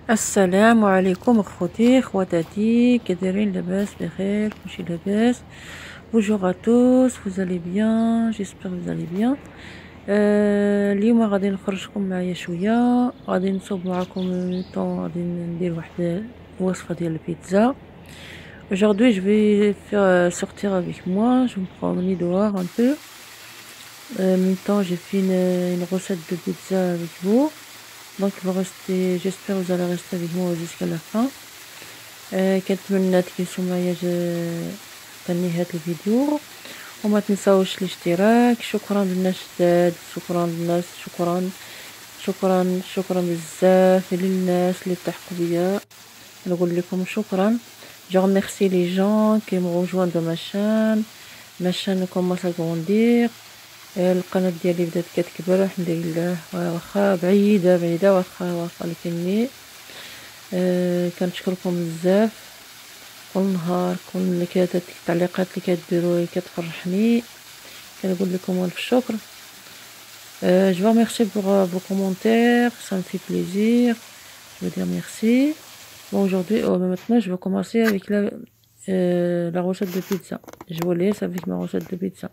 السلام عليكم اخوتي خواتاتي، كي دايرين؟ لاباس بخير؟ كلشي لاباس؟ بونجور ا توس، vous allez bien؟ j'espère vous allez bien. اليوم غادي نخرجكم معايا شويه، غادي نصوب معكم طون، غادي ندير واحد الوصفه ديال البيتزا. Aujourd'hui je vais faire sortir avec moi, je vais me promener dehors un peu. En même temps j'ai fait une recette de pizza avec vous. Donc vous restez, j'espère que vous allez rester avec moi jusqu'à la fin. كنتمنى تكونوا معايا حتى نهاية الفيديو، وما تنساوش الاشتراك. شكرا للناس جداد، شكرا للناس، شكرا بزاف للناس اللي تحقوا بيا. نقول لكم شكرا. Je remercie les gens qui me rejoignent dans ma chaîne commence à grandir. القناة ديالي بدات كتكبر الحمد لله، واخا بعيدة واخا لكني كنشكركم بزاف. كل نهار كل التعليقات اللي كديروا كتفرحني، كنقول لكم الف شكر. Je vous remercie pour vos commentaires, ça me fait plaisir. Je veux dire merci. Bon, aujourd'hui, maintenant, je vais commencer avec la recette de pizza. Je vous laisse avec ma recette de pizza.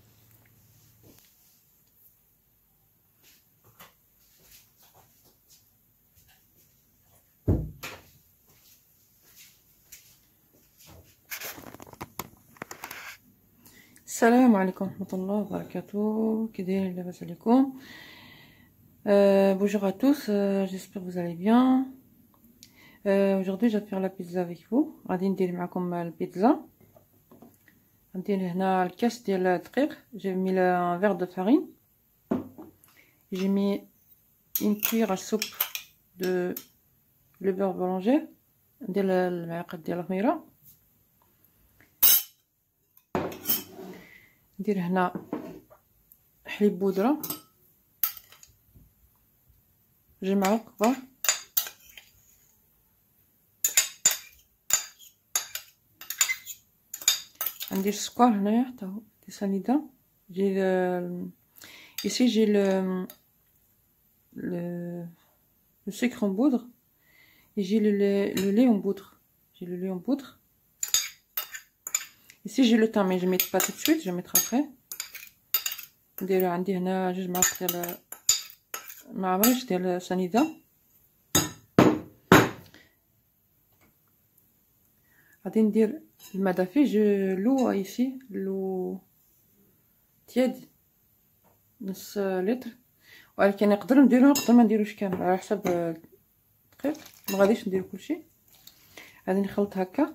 السلام عليكم ورحمة الله وبركاته، كي دايرين؟ لاباس عليكم؟ Bonjour à tous, j'espère que vous allez bien. Aujourd'hui je vais faire la pizza avec vous. غادي ندير معكم البيتزا. غندير هنا الكاس ديال الدقيق. J'ai mis un verre de farine. J'ai mis une cuillère à soupe de le beurre boulanger. ندير المعلقة ديال الخميرة. ندير هنا حليب بودرة 2 معالق كبار. ندير السكر هنايا حتى هو دي سنيده. جي ici j'ai le sucre en poudre et j'ai le lait en poudre. J'ai le lait en poudre. Ici j'ai le thym mais je ne mets pas tout de suite, je vais mettre après. ندير عندي هنا 2 معالق ديال معمريش ديال سنيده. غادي ندير الماء دافي. لو ايسي لو تياد نص لتر، ولكن نقدر نديرو نقدر ما نديروش كامل على حسب الدقيق. ما غاديش ندير كلشي. غادي نخلط هكا.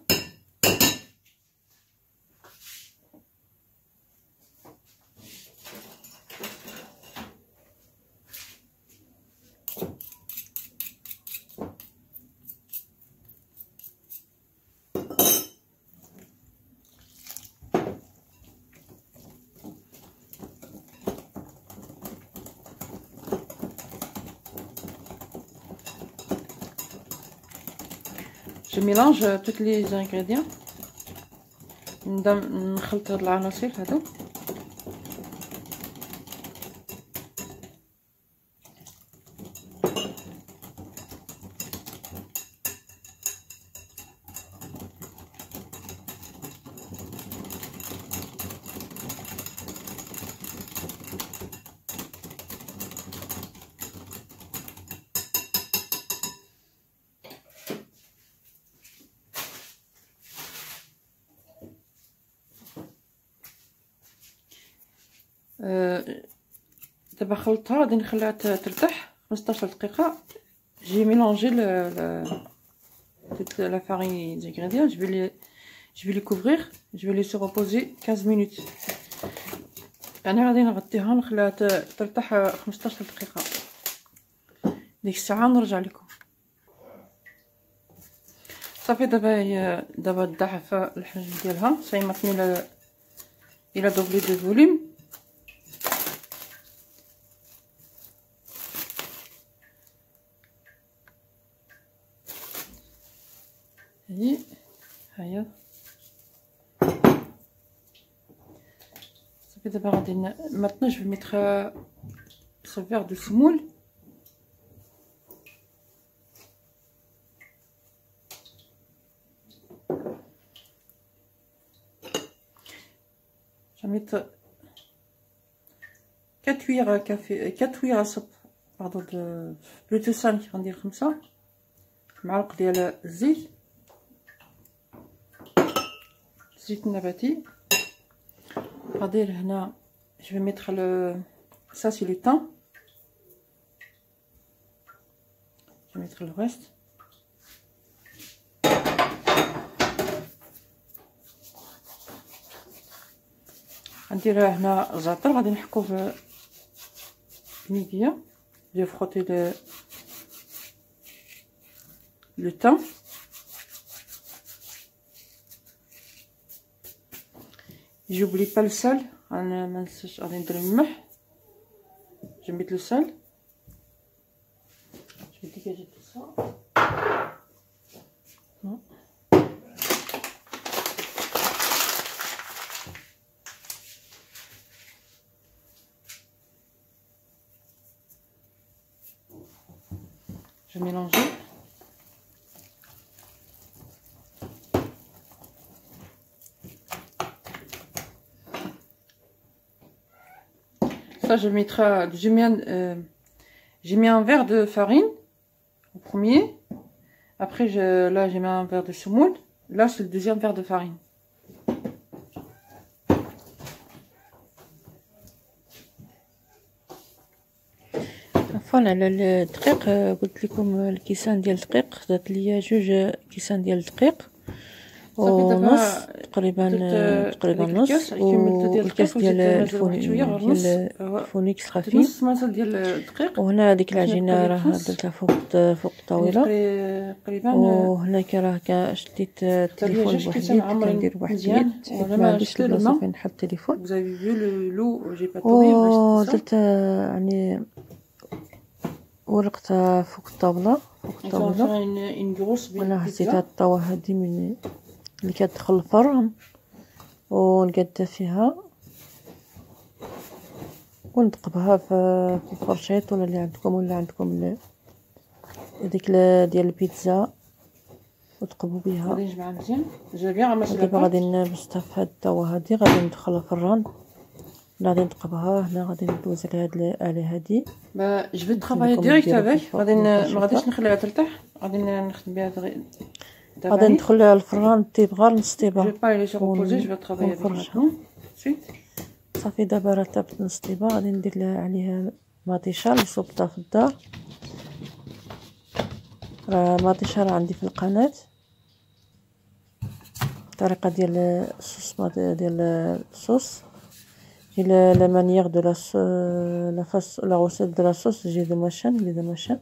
Je mélange tous les ingrédients. نخلط هاد العناصر هادو. دابا خلطتها، غادي نخليها ترتاح 15 دقيقه. J'ai mélangé toute la farine et les ingrédients. Je vais les couvrir. Je vais laisser reposer 15 minutes. انا غادي نغطيها نخليها ترتاح 15 دقيقه. ديك الساعه نرجع لكم. صافي دابا ضعف الحجم ديالها. سي maintenant il a doublé de volume. هيا صافي دابا غادي maintenant je vais mettre ce verre de semoule. mettre 4 cuillères à café 4 cuillères à soupe pardon de بلوتو 5 غندير 5 معلق ديال الزيت النباتي. غادير هنا je vais mettre ça c'est le thym. Je vais mettre le reste. غندير هنا الزعتر غادي نحكو بميديا. Je vais frotter le thym. J'oublie pas le sel. انا ما ننساش غادي ندير الملح. Je vais mettre le sel. Je vais dégager tout ça. Non. Je vais mélanger. Ça, je mettrai. J'ai mis un verre de farine au premier. Après, là, j'ai mis un verre de semoule. Là, c'est le deuxième verre de farine. على الدقيق قلت لكم الكيسان ديال الدقيق درت ليا 2 كيسان ديل الدقيق ونص تقريبا نص والكاس ديال الفونيكس خفيف نص معلقه ديال الدقيق. وهنا هذيك العجينه راه درتها فوق الطاوله تقريبا. وهناك راه شديت التليفون بوحدي كندير بوحدي ما عنديش البلاصه فين نحط التليفون. درت يعني ورقتها فوق الطاوله وانا هزيت هاد الطاوه هادي من اللي كتدخل الفرن ونقادها فيها ونثقبها في الفرشيط ولا اللي عندكم هذيك ديال البيتزا وتقبوا بها. غادي نجمعها مزيان جا دابا غادي نبسطها في هاد الطاوه هادي غادي ندخلها في الفرن. غادي نثقبها هنا غادي ندوز على هاد الآلة هادي. جو في ترافاي ديريكت افيك. ما غاديش نخليها ترتاح. غادي نخدم بها غادي ندخلها للفران طيب غير نص طيبه. جو با لي ريبوزي جو ترافاي افيك. صافي دابا راه طابت نص طيبه. غادي ندير لها عليها مطيشه اللي صوبتها في الدار. راه مطيشه راه عندي في القناه. الطريقه ديال الصوص et la manière de la recette de la sauce, j'ai de ma chaîne.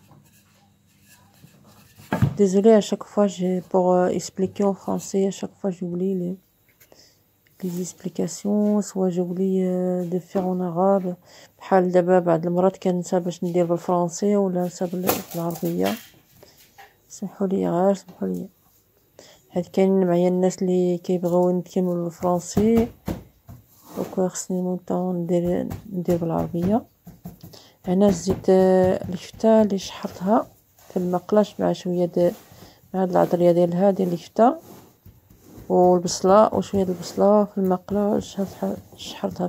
Désolée, à chaque fois, pour expliquer en français, à chaque fois, j'oublie les explications, soit j'oublie de faire en arabe. بحال دابا بعض المرات كنسى باش ندير بالفرنسي ولا نسى بالعربية. سمحوا لي حيت كاينين معايا الناس اللي كيبغيو يتكلموا بالفرنسي وكو خصني مونطون ندير بالعربيه. هنا زيت الكفته اللي شحرتها في المقله مع شويه مع هاد العطريه ديالها ديال الكفته والبصله وشويه البصله في المقله شحرتها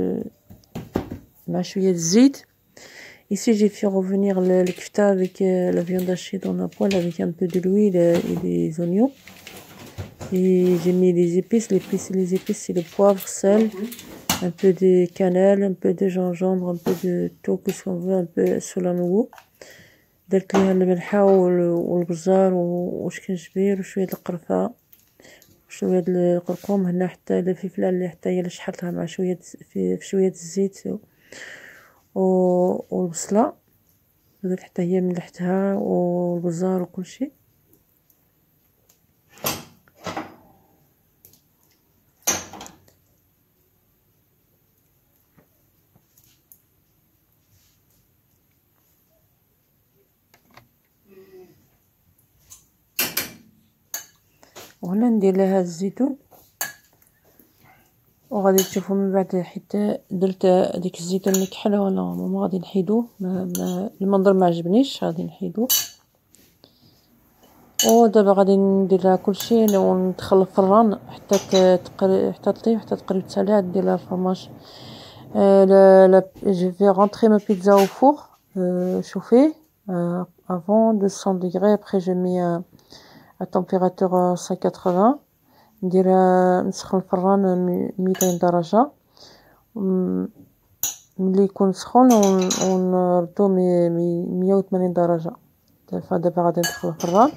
مع شويه الزيت. Ici j'ai fait revenir le kefta avec la viande hachée dans la poêle avec un peu de l'huile et des oignons. Et j'ai mis les épices. Les épices c'est le poivre, sel, un peu de cannelle, un peu de gingembre, un peu de tout ce qu'on veut, un peu سولانو. درت ليها الملحه والبزار وشكنجبير وشويه القرفه وشويه القرقوم. هنا حتى الفلفله اللي حتى هي اللي شحرتها مع شويه في شويه الزيت والبصله درت حتى هي ملحتها والبزار وكل شيء. وهنا ندير لها الزيتون وغادي تشوفوا من بعد حيت درت ديك الزيتون اللي كحل ولا ما غادي نحيدوه. المنظر ما عجبنيش غادي نحيدوه. ودابا غادي ندير لها كلشي وندخل الفران حتى حتى طيب، حتى تقريب تسالي. ندير لها الفرماج. Je vais rentrer ma pizza au four chauffé avant 200 degrés. Après je mets à température 180. نديرها نسخن الفران 200 درجة. ملي يكون سخون ونردو 180 درجة. فدابا غادي ندخل الفران.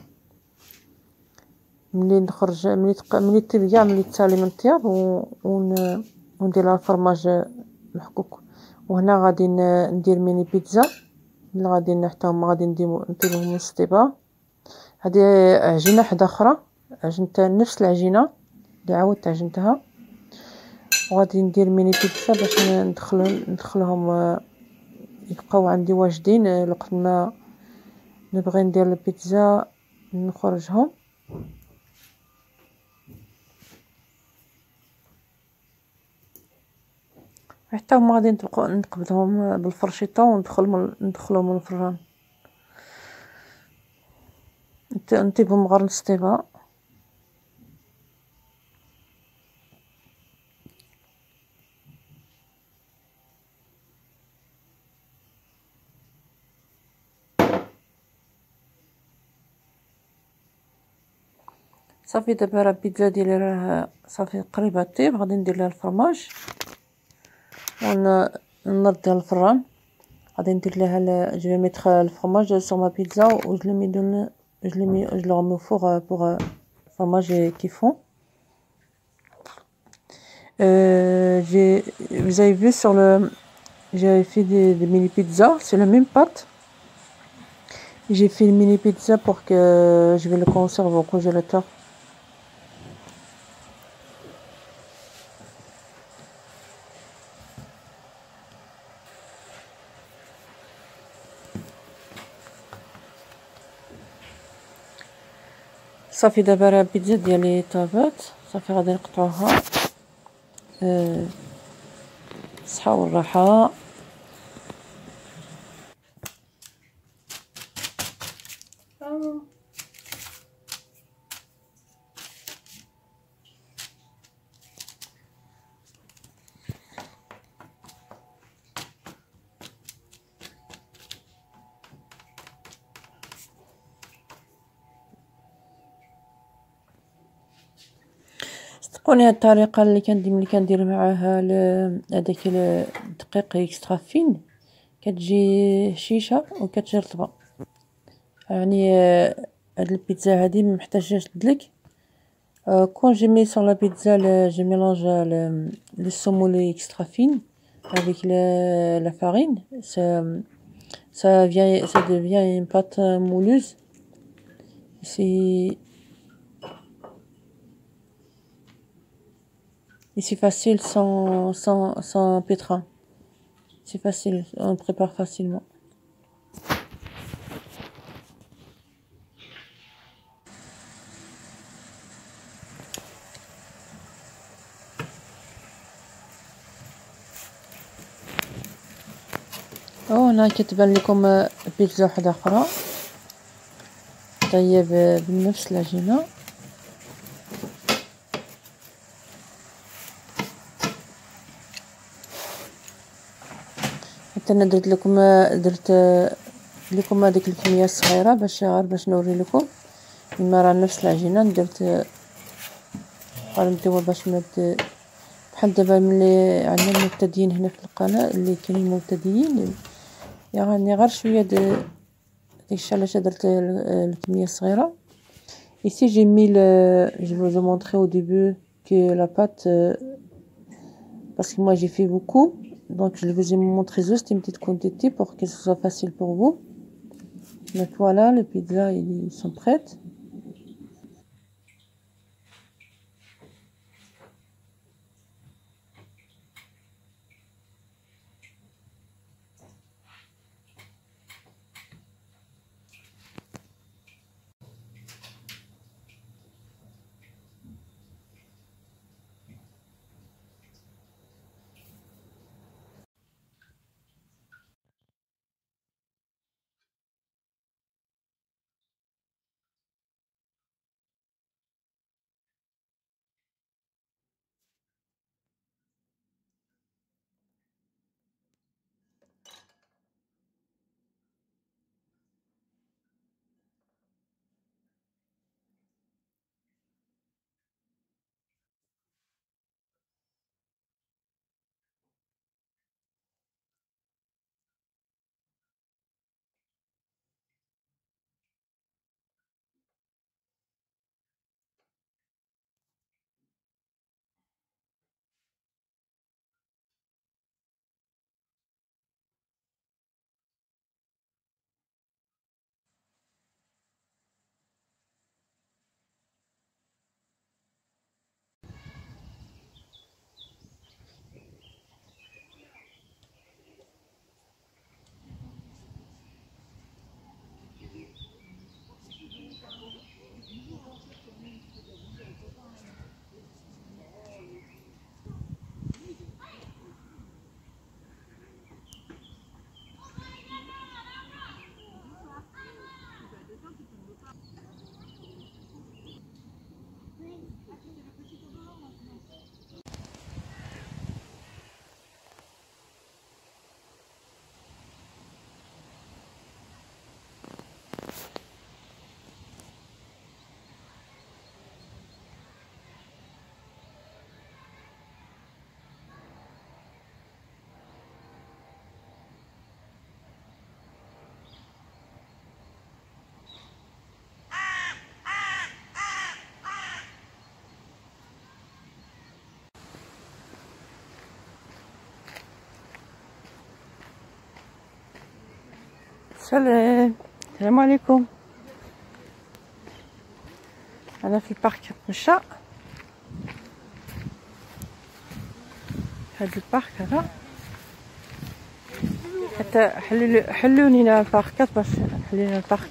ملي نخرج ملي طيب كاع، ملي تسالي من الطياب وندير لها الفرماج محكوك. وهنا غادي ندير ميني بيتزا اللي غادي حتى هما غادي نديروهم السطيبه. هذه عجينه حدا اخرى، عجنت نفس العجينه اللي عاودت عجنتها، وغادي ندير ميني بيتزا باش ندخلهم يبقاو عندي واجدين وقت ما نبغي ندير البيتزا نخرجهم. حتى هما غادي نقبضهم بالفرشيطه وندخلهم الفران. نطيبهم غير نص طيبه. صافي دابا راه البيتزا ديالي راه صافي قريبه طيب. غادي ندير لها الفرماج ونردها للفران. غادي ندير لها جو vais mettre le fromage sur ma pizza ou je le remets au four pour fromage qui fond. Vous avez vu sur le j'avais fait des mini pizzas, c'est la même pâte. J'ai fait une mini pizza pour que je vais le conserver au congélateur. صافي دابا راه البيتزا ديالي طابت. صافي غادي نقطعوها بالصحة والراحة. صدقوني هاد الطريقه ملي كندير معاها هذاك الدقيق اكسترا فين كتجي هشيشه وكتجي رطبه. يعني هاد البيتزا هادي محتاجاش تدلك. quand je mets sur la pizza je mélange le semoule extra fine avec la farine. Ça devient une pâte mouleuse. Et c'est facile sans pétrin. C'est facile, on le prépare facilement. هنا كتبان لكم بيتزا وحده اخرى طيب بنفس العجينه. حتى انا درت لكم هذيك الكميه الصغيره باش نوري لكم. ما راه نفس العجينه درت قالنتو باش بحال دابا ملي عندنا المبتدئين هنا في القناه اللي كاينين مبتدئين يعني غير شويه داك الشيء علاش درت الكميه الصغيره. Ici j'ai mis je vous ai montré au début que la pâte parce que moi j'ai fait beaucoup, donc je vous ai montré juste une petite quantité pour que ce soit facile pour vous. Donc voilà, les pizzas ils sont prêtes. السلام عليكم. انا في البارك نتمشى. هاد البارك هذا حتى حلوا لينا الباركات باش حلينا البارك.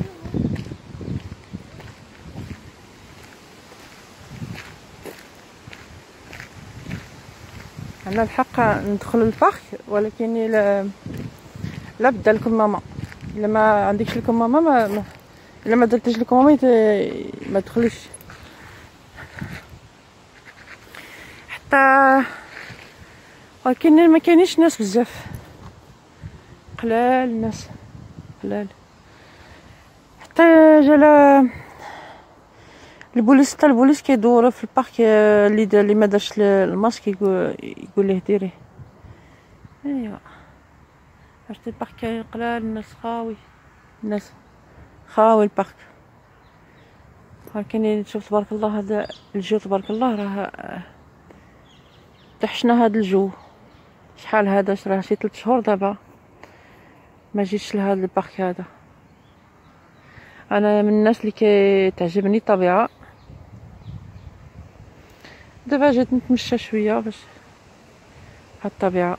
عندنا الحق ندخل البارك، ولكن لا بدا لكم ماما. الا ما عندكش لكم ماما الا ما درتيش لكم ماما ما تدخليش. حتى ولكن ما كاينينش ناس بزاف، قلال الناس قلال. حتى جا البوليس، حتى البوليس كيدور في البارك اللي ما دارش الماسك يقول ليه ديريه. ايوا عرفتي البارك قلال الناس، خاوي الناس، خاوي البارك. ولكن شوف تبارك الله هذا الجو، تبارك الله راه طحشنا هذا الجو. شحال هذا راه شي 3 شهور دابا ما جيتش لهذا البارك هذا. انا من الناس اللي كتعجبني الطبيعه. دابا جيت نتمشى شويه باش هاد الطبيعه.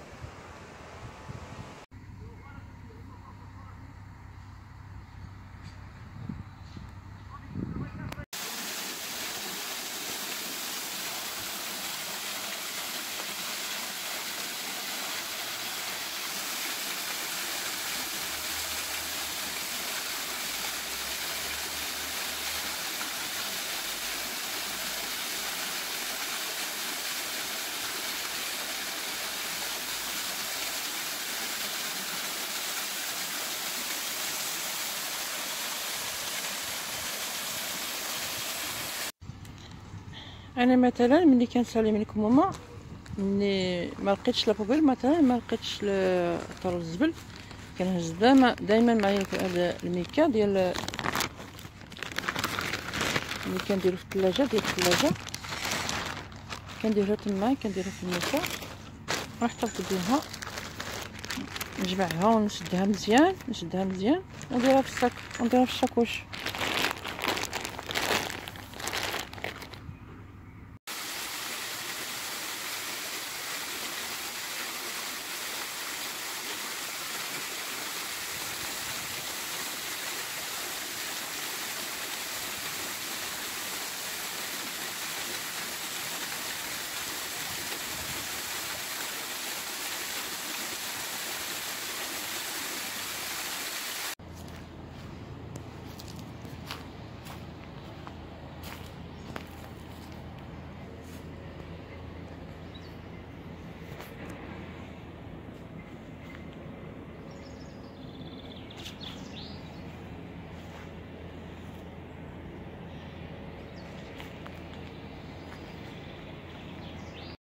انا مثلا ملي كنسالي منكم ماما، ملي ما لقيتش لابوبيل مثلا، ما لقيتش طرو الزبل، كنهز دائما معايا هذا الميكا ديال اللي كنديرو في الثلاجه، ديال الثلاجه كنديرها تما، كنديرها في الميكا ونحتفظ بها، نجمعها ونشدها مزيان، ونديرها في الصاك، ونديرها في الشاكوش.